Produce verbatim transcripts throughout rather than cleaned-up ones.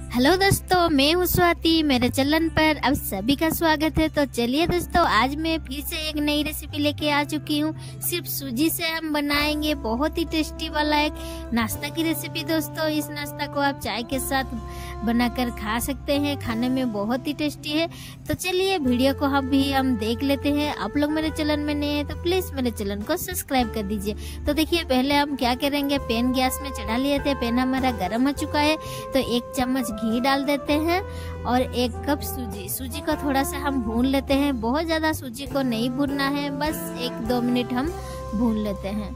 Hello दोस्तों, मैं हूँ स्वाति। मेरे चैनल पर आप सभी का स्वागत है। तो चलिए दोस्तों, आज मैं फिर से एक नई रेसिपी लेके आ चुकी हूँ। सिर्फ सूजी से हम बनाएंगे बहुत ही टेस्टी वाला एक नाश्ता की रेसिपी। दोस्तों, इस नाश्ता को आप चाय के साथ बनाकर खा सकते हैं, खाने में बहुत ही टेस्टी है। तो चलिए वीडियो को हम भी हम देख लेते हैं। आप लोग मेरे चैनल में नए हैं तो प्लीज मेरे चैनल को सब्सक्राइब कर दीजिए। तो देखिए, पहले हम क्या करेंगे, पैन गैस में चढ़ा लिए थे। पैन हमारा गर्म हो चुका है तो एक चम्मच घी डाल देते हैं और एक कप सूजी सूजी को थोड़ा सा हम भून लेते हैं। बहुत ज्यादा सूजी को नहीं भूनना है, बस एक दो मिनट हम भून लेते हैं।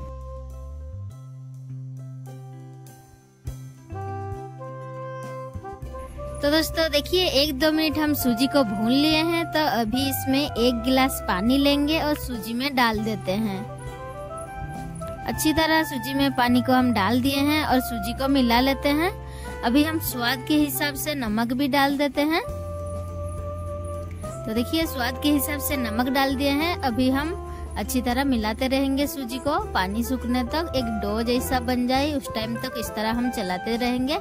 तो दोस्तों देखिए, एक दो मिनट हम सूजी को भून लिए हैं। तो अभी इसमें एक गिलास पानी लेंगे और सूजी में डाल देते हैं। अच्छी तरह सूजी में पानी को हम डाल दिए हैं और सूजी को मिला लेते हैं। अभी हम स्वाद के हिसाब से नमक भी डाल देते हैं। तो देखिए, स्वाद के हिसाब से नमक डाल दिए हैं। अभी हम अच्छी तरह मिलाते रहेंगे सूजी को, पानी सूखने तक, एक डो जैसा बन जाए उस टाइम तक इस तरह हम चलाते रहेंगे।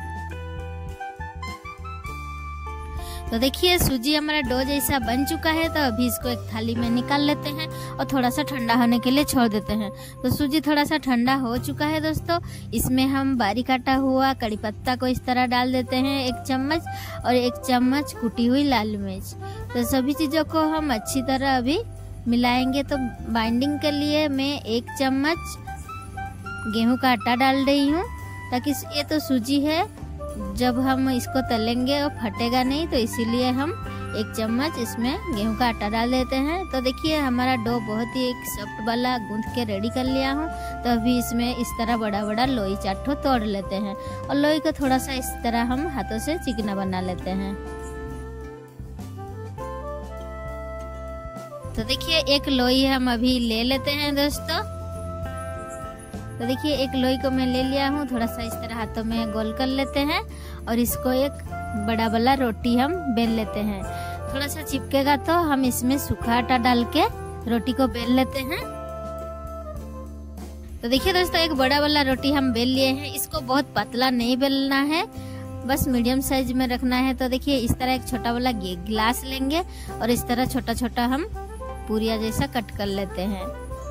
तो देखिए, सूजी हमारा डो जैसा बन चुका है। तो अभी इसको एक थाली में निकाल लेते हैं और थोड़ा सा ठंडा होने के लिए छोड़ देते हैं। तो सूजी थोड़ा सा ठंडा हो चुका है दोस्तों। इसमें हम बारीक काटा हुआ कड़ी पत्ता को इस तरह डाल देते हैं, एक चम्मच, और एक चम्मच कुटी हुई लाल मिर्च। तो सभी चीजों को हम अच्छी तरह अभी मिलाएंगे। तो बाइंडिंग के लिए मैं एक चम्मच गेहूं का आटा डाल रही हूँ, ताकि ये तो सूजी है, जब हम इसको तलेंगे और फटेगा नहीं, तो इसीलिए हम एक चम्मच इसमें गेहूं का आटा डाल देते हैं। तो देखिए, हमारा डो बहुत ही एक सॉफ्ट वाला गूंथ के रेडी कर लिया हूँ। तो अभी इसमें इस तरह बड़ा बड़ा लोई चाटो तोड़ लेते हैं और लोई को थोड़ा सा इस तरह हम हाथों से चिकना बना लेते हैं। तो देखिए, एक लोई हम अभी ले लेते हैं दोस्तों। तो देखिए, एक लोई को मैं ले लिया हूँ। थोड़ा सा इस तरह हाथों में गोल कर लेते हैं और इसको एक बड़ा वाला रोटी हम बेल लेते हैं। थोड़ा सा चिपकेगा तो हम इसमें सूखा आटा डाल के रोटी को बेल लेते हैं। तो देखिए दोस्तों, एक बड़ा वाला रोटी हम बेल लिए हैं। इसको बहुत पतला नहीं बेलना है, बस मीडियम साइज में रखना है। तो देखिए, इस तरह एक छोटा वाला गिलास लेंगे और इस तरह छोटा छोटा हम पूरिया जैसा कट कर लेते हैं।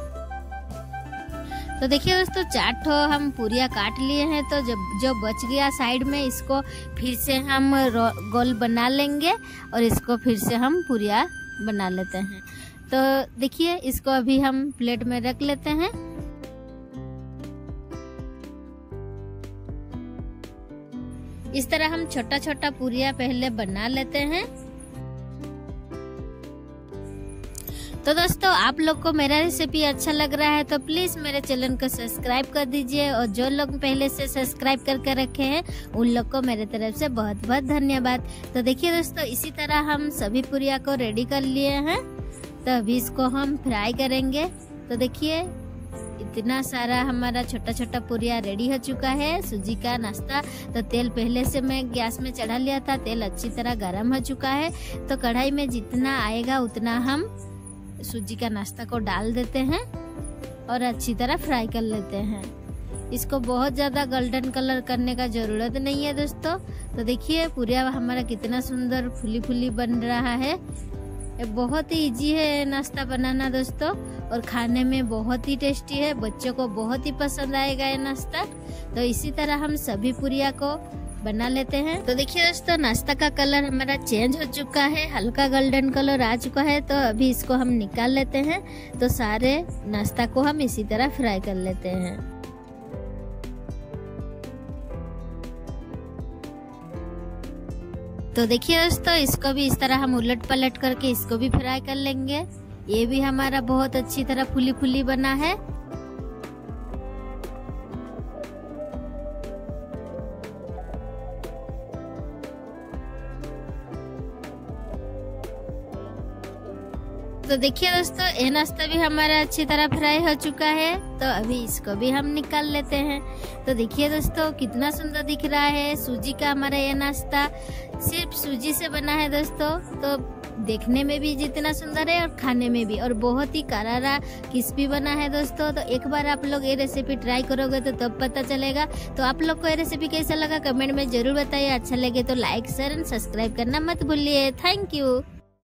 तो देखिए दोस्तों, चार ठो हम पूरिया काट लिए हैं। तो जब जो बच गया साइड में, इसको फिर से हम गोल बना लेंगे और इसको फिर से हम पूरिया बना लेते हैं। तो देखिए, इसको अभी हम प्लेट में रख लेते हैं। इस तरह हम छोटा छोटा पूरिया पहले बना लेते हैं। तो दोस्तों, आप लोग को मेरा रेसिपी अच्छा लग रहा है तो प्लीज मेरे चैनल को सब्सक्राइब कर दीजिए, और जो लोग पहले से सब्सक्राइब करके रखे हैं उन लोग को मेरे तरफ से बहुत बहुत धन्यवाद। तो देखिए दोस्तों, इसी तरह हम सभी पूरिया को रेडी कर लिए हैं। तो अभी इसको हम फ्राई करेंगे। तो देखिए, इतना सारा हमारा छोटा छोटा पूरिया रेडी हो चुका है सूजी का नाश्ता। तो तेल पहले से मैं गैस में चढ़ा लिया था, तेल अच्छी तरह गर्म हो चुका है। तो कढ़ाई में जितना आएगा उतना हम सूजी का नाश्ता को डाल देते हैं और अच्छी तरह फ्राई कर लेते हैं। इसको बहुत ज्यादा गोल्डन कलर करने का जरूरत नहीं है दोस्तों। तो देखिए, पूरिया हमारा कितना सुंदर फुली फुली बन रहा है। ये बहुत ही इजी है नाश्ता बनाना दोस्तों, और खाने में बहुत ही टेस्टी है। बच्चों को बहुत ही पसंद आएगा ये नाश्ता। तो इसी तरह हम सभी पूरिया को बना लेते हैं। तो देखिए दोस्तों, नाश्ता का कलर हमारा चेंज हो चुका है, हल्का गोल्डन कलर आ चुका है। तो अभी इसको हम निकाल लेते हैं। तो सारे नाश्ता को हम इसी तरह फ्राई कर लेते हैं। तो देखिए दोस्तों, इसको भी इस तरह हम उलट पलट करके इसको भी फ्राई कर लेंगे। ये भी हमारा बहुत अच्छी तरह फुली फुली बना है। तो देखिए दोस्तों, ये नाश्ता भी हमारा अच्छी तरह फ्राई हो चुका है। तो अभी इसको भी हम निकाल लेते हैं। तो देखिए दोस्तों, कितना सुंदर दिख रहा है सूजी का हमारा ये नाश्ता। सिर्फ सूजी से बना है दोस्तों। तो देखने में भी जितना सुंदर है और खाने में भी, और बहुत ही करारा क्रिस्पी बना है दोस्तों। तो एक बार आप लोग ये रेसिपी ट्राई करोगे तो तब पता चलेगा। तो आप लोग को ये रेसिपी कैसा लगा कमेंट में जरूर बताइए। अच्छा लगे तो लाइक शेयर एंड सब्सक्राइब करना मत भूलिए। Thank you.